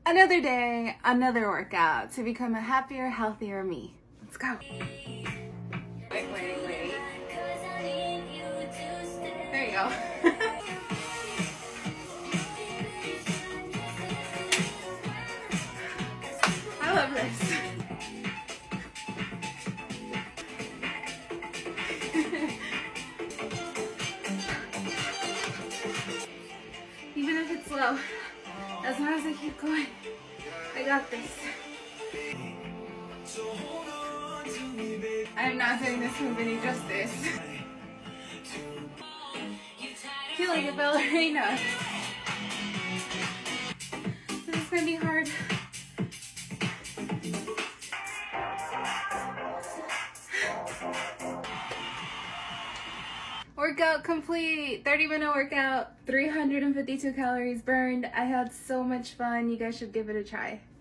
Another day, another workout to become a happier, healthier me. Let's go. Wait. There you go. I love this. Even if it's slow, as long as I keep going, I got this. I'm not doing this move any justice. I feel like a ballerina. This is gonna be hard. Workout complete. 30-minute workout, 352 calories burned. I had so much fun. You guys should give it a try.